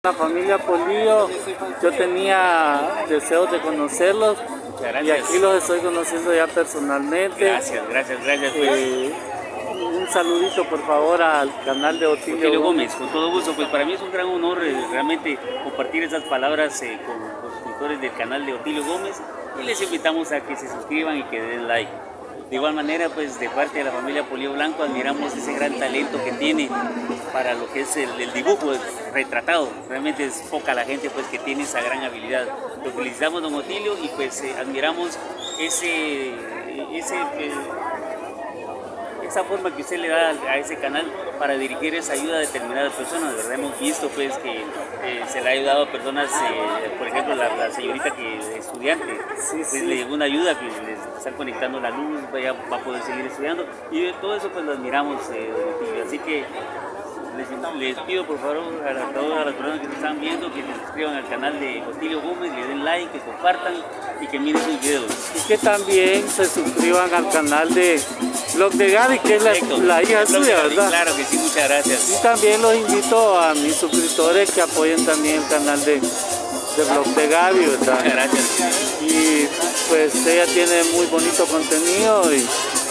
La familia Polillo, yo tenía deseos de conocerlos y aquí los estoy conociendo ya personalmente. Gracias. Pues. Un saludito por favor al canal de Otilio Gómez, con todo gusto. Pues para mí es un gran honor realmente compartir esas palabras con los suscriptores del canal de Otilio Gómez y les invitamos a que se suscriban y que den like. De igual manera, pues de parte de la familia Polillo Blanco admiramos ese gran talento que tiene para lo que es el dibujo retratado. Realmente es poca la gente pues que tiene esa gran habilidad. Lo felicitamos, don Otilio, y pues admiramos esa forma que usted le da a ese canal para dirigir esa ayuda a determinadas personas, ¿verdad? Hemos visto pues que se le ha ayudado a personas, por ejemplo la señorita que es estudiante, pues le llegó una ayuda que les están conectando la luz, ya va a poder seguir estudiando, y todo eso pues lo admiramos, así que les pido por favor a todas las personas que nos están viendo que se suscriban al canal de Otilio Gómez, le den like, que compartan y que miren sus videos. Y que también se suscriban al canal de Blog de Gaby, que es la hija suya, ¿verdad? Claro que sí, muchas gracias. Y también los invito a mis suscriptores que apoyen también el canal de Blog de Gaby, ¿verdad? Muchas gracias. Y pues ella tiene muy bonito contenido y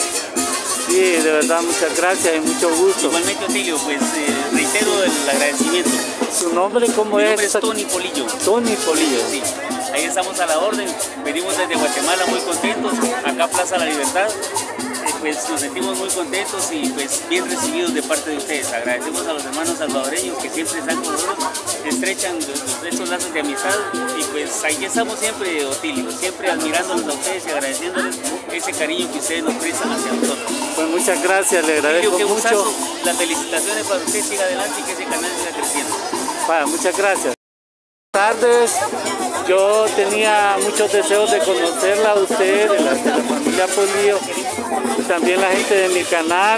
sí, de verdad, muchas gracias y mucho gusto. Igualmente, Otilio, pues reitero el agradecimiento. ¿Su nombre cómo es? Mi nombre es Tony Polillo. Tony Polillo. Sí, ahí estamos a la orden. Venimos desde Guatemala muy contentos, acá Plaza La Libertad. Pues nos sentimos muy contentos y pues bien recibidos de parte de ustedes. Agradecemos a los hermanos salvadoreños que siempre están con nosotros, estrechan estos lazos de amistad y pues ahí estamos siempre, Otilio, siempre admirándolos a ustedes y agradeciéndoles ese cariño que ustedes nos prestan hacia nosotros. Pues muchas gracias, le agradezco mucho. Las felicitaciones para usted, siga adelante y que ese canal siga creciendo. Bueno, muchas gracias. Buenas tardes, yo tenía muchos deseos de conocerla a usted, de la familia Polillo, y también la gente de mi canal.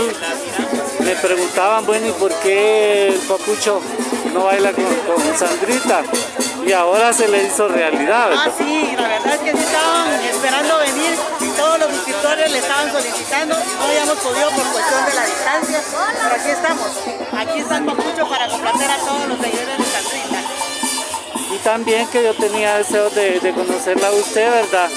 Me preguntaban, bueno, ¿y por qué el papucho no baila con Sandrita? Y ahora se le hizo realidad, ¿verdad? Sí, la verdad es que sí estaban esperando venir, todos los suscriptores le estaban solicitando, no habíamos podido por cuestión de la distancia, pero aquí estamos. Aquí está el papucho para complacer a todos los seguidores de Sandrita. Y también que yo tenía deseos de conocerla a usted, ¿verdad?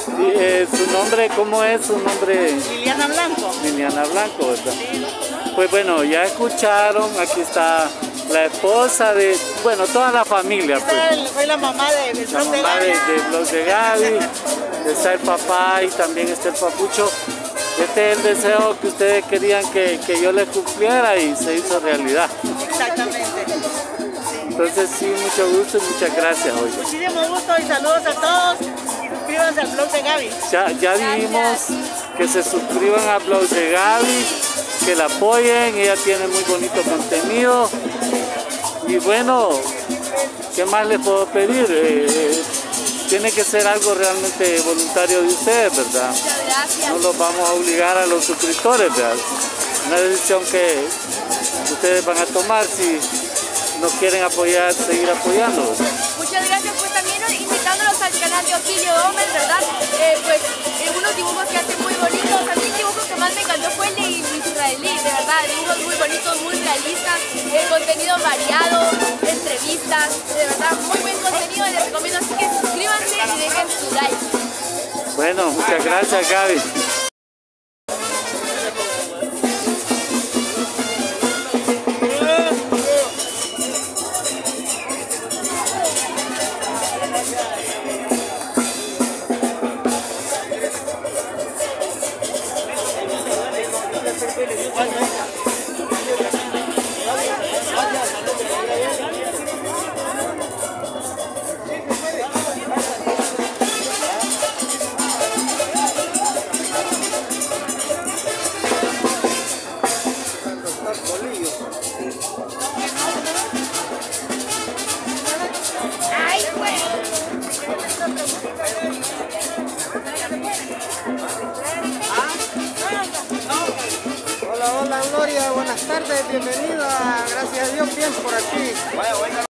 Y, ¿su nombre cómo es? ¿Su nombre? Liliana Blanco. Liliana Blanco, ¿verdad? Sí. Pues bueno, ya escucharon, aquí está la esposa de, bueno, toda la familia. Pues. Soy la mamá de Blog de Gaby. Blog de Gaby, está el papá y también está el papucho. Este es el deseo que ustedes querían que yo les cumpliera y se hizo realidad. Exactamente. Entonces sí, mucho gusto y muchas gracias hoy. Muchísimo gusto y saludos a todos y suscríbanse al Blog de Gaby. Ya dijimos que se suscriban al Blog de Gaby, que la apoyen, ella tiene muy bonito contenido. Y bueno, ¿qué más les puedo pedir? Tiene que ser algo realmente voluntario de ustedes, ¿verdad? Muchas gracias. No los vamos a obligar a los suscriptores, ¿verdad? Una decisión que ustedes van a tomar si nos quieren apoyar, seguir apoyando. Muchas gracias, pues también invitándolos al canal de Otilio Gómez, ¿verdad? Unos dibujos que hacen muy bonitos. A mí el dibujo que más me encantó fue el de israelí, de verdad, dibujos muy bonitos, muy realistas, contenido variado, entrevistas, de verdad, muy buen contenido, les recomiendo, así que suscríbanse y dejen su like. Bueno, muchas gracias, Gaby. Hola Gloria, buenas tardes, bienvenida, gracias a Dios, bien por aquí.